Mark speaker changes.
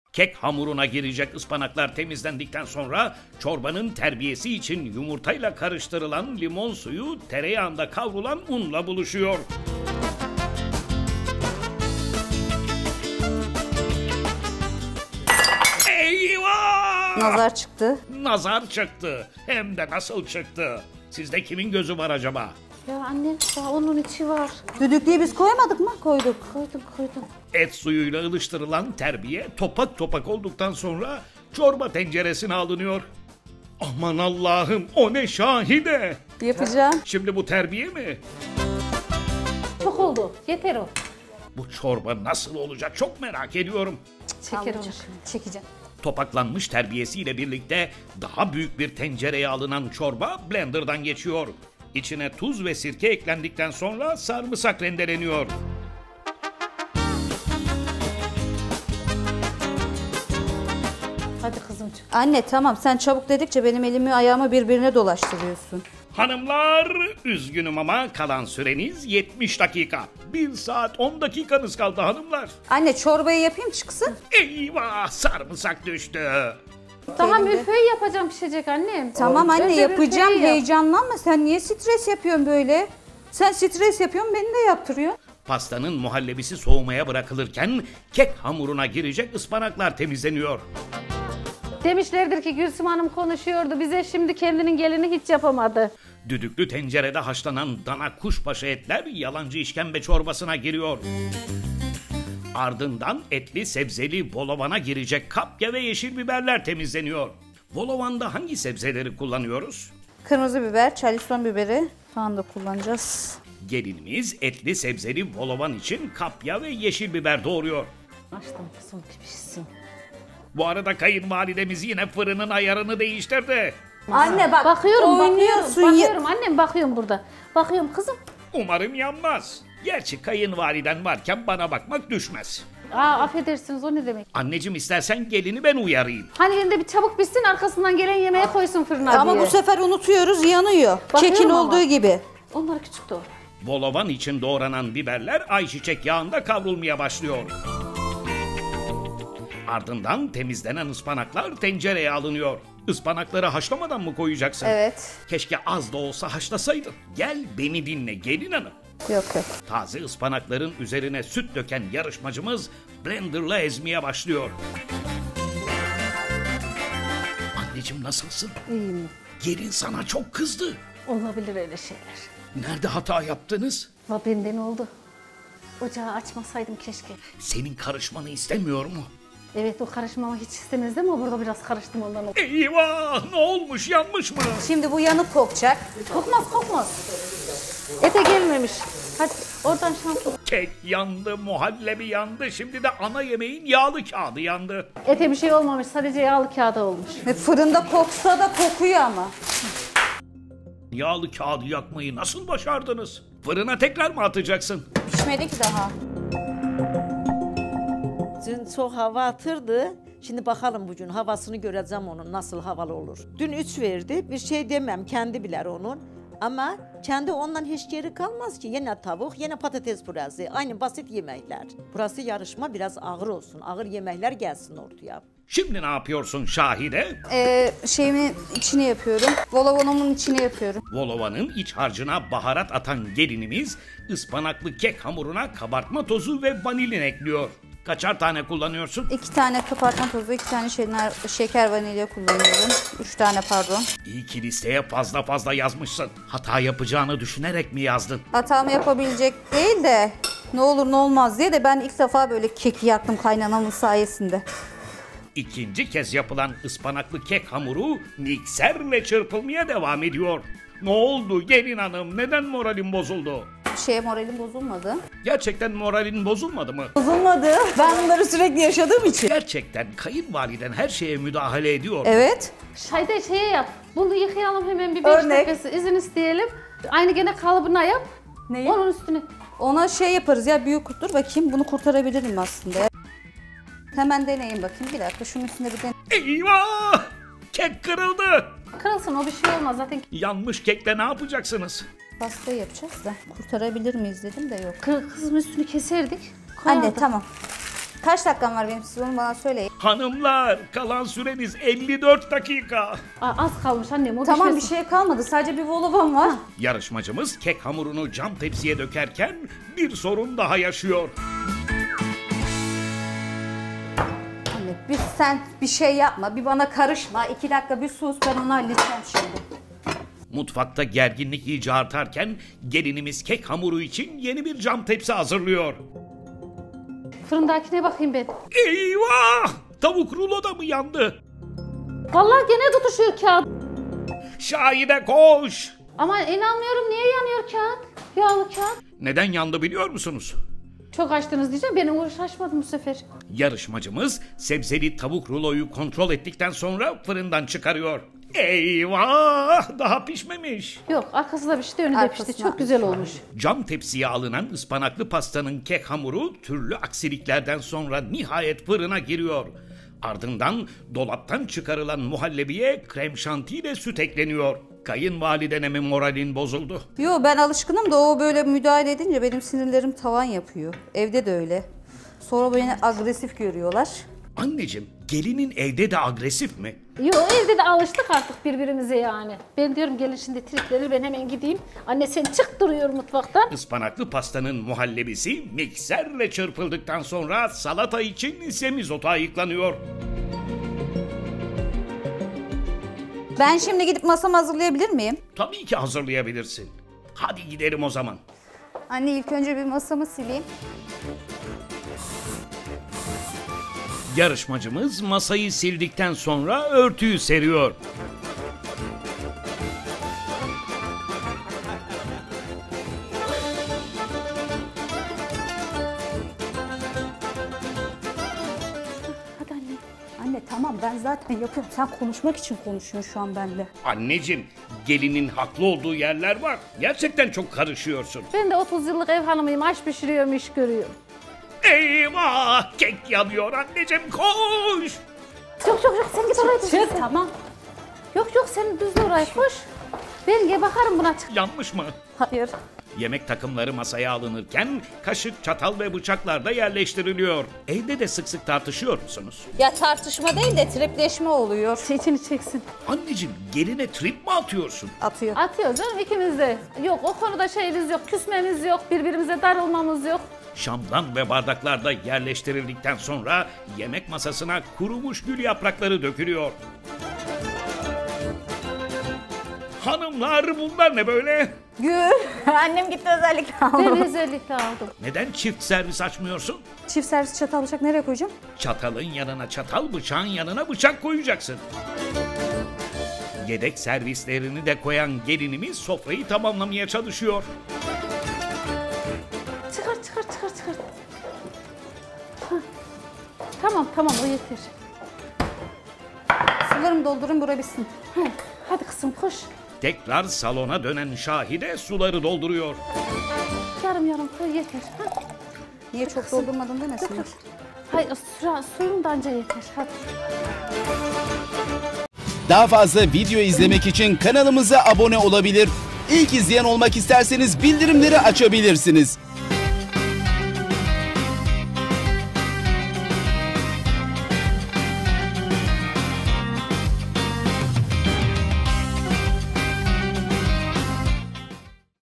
Speaker 1: Kek hamuruna girecek ıspanaklar temizlendikten sonra çorbanın terbiyesi için yumurtayla karıştırılan limon suyu tereyağında kavrulan unla buluşuyor. Eyvah!
Speaker 2: Nazar çıktı.
Speaker 1: Nazar çıktı. Hem de nasıl çıktı? Sizde kimin gözü var acaba?
Speaker 3: Ya anne daha onun içi var.
Speaker 2: Düdüklüyü biz koymadık mı? Koyduk.
Speaker 3: Koydum.
Speaker 1: Et suyuyla ılıştırılan terbiye topak topak olduktan sonra çorba tenceresine alınıyor. Aman Allah'ım, o ne Şahide!
Speaker 2: Yapacağım.
Speaker 1: Şimdi bu terbiye mi?
Speaker 3: Çok oldu. Yeter o.
Speaker 1: Bu çorba nasıl olacak çok merak ediyorum.
Speaker 3: Çeker onu.
Speaker 2: Çekeceğim.
Speaker 1: Topaklanmış terbiyesiyle birlikte daha büyük bir tencereye alınan çorba blenderdan geçiyor. İçine tuz ve sirke eklendikten sonra sarımsak rendeleniyor.
Speaker 3: Hadi kızımcığım.
Speaker 2: Anne tamam, sen çabuk dedikçe benim elimi ayağımı birbirine dolaştırıyorsun.
Speaker 1: Hanımlar, üzgünüm ama kalan süreniz 70 dakika. 1 saat 10 dakikanız kaldı hanımlar.
Speaker 2: Anne çorbayı yapayım çıksın.
Speaker 1: Eyvah, sarımsak düştü.
Speaker 3: Daha
Speaker 2: Elimde.
Speaker 3: milföy yapacağım, pişecek annem.
Speaker 2: Tamam anne
Speaker 3: Önce
Speaker 2: yapacağım,
Speaker 3: milföyü yap.
Speaker 2: heyecanlanma. Sen niye stres yapıyorsun böyle? Sen stres yapıyorsun, beni de yaptırıyor.
Speaker 1: Pastanın muhallebisi soğumaya bırakılırken kek hamuruna girecek ıspanaklar temizleniyor.
Speaker 3: Demişlerdir ki Gülsüm Hanım konuşuyordu bize, şimdi kendinin gelini hiç yapamadı.
Speaker 1: Düdüklü tencerede haşlanan dana kuşbaşı etler yalancı işkembe çorbasına giriyor. Ardından etli sebzeli volovana girecek kapya ve yeşil biberler temizleniyor. Volovanda hangi sebzeleri kullanıyoruz?
Speaker 2: Kırmızı biber, charleston biberi falan da kullanacağız.
Speaker 1: Gelinimiz etli sebzeli volovan için kapya ve yeşil biber doğuruyor.
Speaker 3: Açtım kızım ki pişsin.
Speaker 1: Bu arada kayınvalidemiz yine fırının ayarını değiştirdi.
Speaker 2: Anne bak,
Speaker 3: Bakıyorum
Speaker 2: oynuyorsun.
Speaker 3: annem, bakıyorum burada. Bakıyorum kızım.
Speaker 1: Umarım yanmaz. Gerçi kayınvaliden varken bana bakmak düşmez.
Speaker 3: Affedersiniz, o ne demek?
Speaker 1: Anneciğim, istersen gelini ben uyarayım.
Speaker 3: Hani elinde bir çabuk pişsin, arkasından gelen yemeğe koysun fırına
Speaker 2: Ama
Speaker 3: diye.
Speaker 2: bu sefer unutuyoruz, yanıyor.
Speaker 3: Bakıyorum
Speaker 2: Kekin
Speaker 3: ama.
Speaker 2: olduğu gibi.
Speaker 3: Onlar küçük doğru.
Speaker 1: Volovan için doğranan biberler ayçiçek yağında kavrulmaya başlıyor. Ardından temizlenen ıspanaklar tencereye alınıyor. Ispanakları haşlamadan mı koyacaksın?
Speaker 2: Evet.
Speaker 1: Keşke az da olsa haşlasaydın. Gel beni dinle gelin hanım.
Speaker 2: Yok.
Speaker 1: Taze ıspanakların üzerine süt döken yarışmacımız blenderla ezmeye başlıyor. Anneciğim, nasılsın?
Speaker 3: İyiyim.
Speaker 1: Gelin sana çok kızdı.
Speaker 3: Olabilir öyle şeyler.
Speaker 1: Nerede hata yaptınız?
Speaker 3: Benden oldu. Ocağı açmasaydım keşke.
Speaker 1: Senin karışmanı istemiyor mu?
Speaker 3: Evet, o karışmamı hiç istemezdim ama burada biraz karıştım, ondan oldu.
Speaker 1: Eyvah! Ne olmuş? Yanmış mı?
Speaker 2: Şimdi bu yanık kokacak.
Speaker 3: Kokmaz. Ete gelmemiş. Hadi oradan şanslı.
Speaker 1: Kek yandı, muhallebi yandı. Şimdi de ana yemeğin yağlı kağıdı yandı.
Speaker 3: Ete bir şey olmamış, sadece yağlı kağıda olmuş.
Speaker 2: Fırında koksa da kokuyor ama.
Speaker 1: Yağlı kağıdı yakmayı nasıl başardınız? Fırına tekrar mı atacaksın?
Speaker 2: Pişmedi ki daha.
Speaker 4: Dün çok hava atırdı. Şimdi bakalım bugün havasını göreceğim onun nasıl havalı olur. Dün 3 verdi. Bir şey demem, kendi bilir onun. Ama kendi ondan hiç geri kalmaz ki. Yine tavuk, yine patates püresi. Aynı basit yemekler. Burası yarışma, biraz ağır olsun. Ağır yemekler gelsin ortaya.
Speaker 1: Şimdi ne yapıyorsun Şahide?
Speaker 2: Şeyimin içine yapıyorum. Volovanımın içine yapıyorum.
Speaker 1: Volovanın iç harcına baharat atan gelinimiz ıspanaklı kek hamuruna kabartma tozu ve vanilin ekliyor. Kaçar tane kullanıyorsun?
Speaker 2: 2 tane kabartma tozu, 2 tane şeker vanilya kullanıyorum. 3 tane pardon.
Speaker 1: İyi ki listeye fazla yazmışsın. Hata yapacağını düşünerek mi yazdın?
Speaker 2: Hatamı yapabilecek değil de ne olur ne olmaz diye de ben ilk defa böyle keki yaktım kaynanamın sayesinde.
Speaker 1: İkinci kez yapılan ıspanaklı kek hamuru mikserle çırpılmaya devam ediyor. Ne oldu gelin hanım? Neden moralin bozuldu?
Speaker 2: Moralim bozulmadı.
Speaker 1: Gerçekten moralin bozulmadı mı?
Speaker 2: Bozulmadı. Ben bunları sürekli yaşadığım için.
Speaker 1: Gerçekten kayınvaliden her şeye müdahale ediyor.
Speaker 2: Evet.
Speaker 3: Haydi şeye yap. Bunu yıkayalım hemen bir 5
Speaker 2: Örnek.
Speaker 3: dakikası. İzin isteyelim. Aynı gene kalıbına yap.
Speaker 2: Neyi?
Speaker 3: Onun üstüne.
Speaker 2: Ona şey yaparız ya, büyük dur bakayım, bunu kurtarabilirim aslında. Hemen deneyin bakayım, bir dakika şunun üstünde bir
Speaker 1: Eyvah! Kek kırıldı.
Speaker 3: Kırılsın, o bir şey olmaz zaten.
Speaker 1: Yanmış kekle ne yapacaksınız?
Speaker 2: pasta yapacağız da kurtarabilir miyiz dedim de yok.
Speaker 3: Kızın üstünü keserdik.
Speaker 2: Anne
Speaker 3: koyardık.
Speaker 2: tamam. Kaç dakikam var benim, siz onu bana söyleyin.
Speaker 1: Hanımlar, kalan süreniz 54 dakika.
Speaker 3: Az kalmış annem, o
Speaker 2: Tamam, bir
Speaker 3: pişmesin.
Speaker 2: şey kalmadı, sadece bir volaban var.
Speaker 1: Yarışmacımız kek hamurunu cam tepsiye dökerken bir sorun daha yaşıyor.
Speaker 2: Anne sen bir şey yapma, bir bana karışma. 2 dakika bir sus, ben onu halledeceğim şimdi.
Speaker 1: Mutfakta gerginlik iyice artarken gelinimiz kek hamuru için yeni bir cam tepsi hazırlıyor.
Speaker 3: Fırındakine bakayım ben.
Speaker 1: Eyvah! Tavuk rulo da mı yandı?
Speaker 3: Vallahi gene tutuşuyor kağıt.
Speaker 1: Şahide koş!
Speaker 3: Ama inanmıyorum, niye yanıyor kağıt? Yağlı kağıt.
Speaker 1: Neden yandı biliyor musunuz?
Speaker 3: Çok açtınız diyeceğim, ben uğraşmadım bu sefer.
Speaker 1: Yarışmacımız sebzeli tavuk ruloyu kontrol ettikten sonra fırından çıkarıyor. Eyvah! Daha pişmemiş.
Speaker 3: Yok, arkası da pişti, önü de
Speaker 2: Arkasına-
Speaker 3: pişti. Çok güzel olmuş.
Speaker 1: Cam tepsiye alınan ıspanaklı pastanın kek hamuru türlü aksiliklerden sonra nihayet fırına giriyor. Ardından dolaptan çıkarılan muhallebiye krem şantiyle süt ekleniyor. Kayınvalidene mi moralin bozuldu?
Speaker 2: Yo, ben alışkınım da o böyle müdahale edince benim sinirlerim tavan yapıyor. Evde de öyle. Sonra beni agresif görüyorlar.
Speaker 1: Anneciğim, gelinin evde de agresif mi?
Speaker 3: Yok, evde de alıştık artık birbirimize yani. Ben diyorum gelin şimdi tripleri, ben hemen gideyim. Anne sen çık duruyor mutfaktan.
Speaker 1: Ispanaklı pastanın muhallebisi mikserle çırpıldıktan sonra salata için semizotu ayıklanıyor.
Speaker 2: Ben şimdi gidip masamı hazırlayabilir miyim?
Speaker 1: Tabii ki hazırlayabilirsin. Hadi gidelim o zaman.
Speaker 2: Anne, ilk önce bir masamı sileyim.
Speaker 1: Yarışmacımız masayı sildikten sonra örtüyü seriyor.
Speaker 3: Hadi anne.
Speaker 2: Anne tamam, ben zaten yapıyorum. Sen konuşmak için konuşuyorsun şu an benimle.
Speaker 1: Anneciğim, gelinin haklı olduğu yerler var. Gerçekten çok karışıyorsun.
Speaker 3: Ben de 30 yıllık ev hanımıyım, aş pişiriyorum, iş görüyorum.
Speaker 1: Eyvah! Kek yanıyor anneciğim, koş!
Speaker 3: Yok sen git oraya düz.
Speaker 2: Çık, tamam.
Speaker 3: Yok sen düz oraya koş. Ben bakarım buna, çık.
Speaker 1: Yanlış mı?
Speaker 2: Hayır.
Speaker 1: Yemek takımları masaya alınırken kaşık, çatal ve bıçaklar da yerleştiriliyor. Evde de sık sık tartışıyor musunuz?
Speaker 2: Ya tartışma değil de tripleşme oluyor.
Speaker 3: İçini çeksin.
Speaker 1: Anneciğim, geline trip mi atıyorsun?
Speaker 2: Atıyor.
Speaker 3: Atıyor canım, ikimiz de. Yok, o konuda şeyimiz yok, küsmemiz yok, birbirimize darılmamız yok.
Speaker 1: Şamdan ve bardaklar da yerleştirildikten sonra yemek masasına kurumuş gül yaprakları dökülüyor. Hanımlar, bunlar ne böyle?
Speaker 2: Gül. Annem gitti özellikle aldı.
Speaker 3: Ben özellikle aldım.
Speaker 1: Neden çift servis açmıyorsun?
Speaker 2: Çift servis çatal bıçak nereye koyacağım?
Speaker 1: Çatalın yanına çatal, bıçağın yanına bıçak koyacaksın. Yedek servislerini de koyan gelinimiz sofrayı tamamlamaya çalışıyor.
Speaker 3: Çıkar. Hah. Tamam, o yeter.
Speaker 2: Sularımı doldurun, bura bitsin.
Speaker 3: Hadi kızım koş.
Speaker 1: Tekrar salona dönen Şahide suları dolduruyor.
Speaker 3: Yarım koy, yeter. Hah.
Speaker 2: Niye çok doldurmadın demesinler.
Speaker 3: Hayır, suyun da anca yeter. Hadi.
Speaker 5: Daha fazla video izlemek için kanalımıza abone olabilir. İlk izleyen olmak isterseniz bildirimleri açabilirsiniz.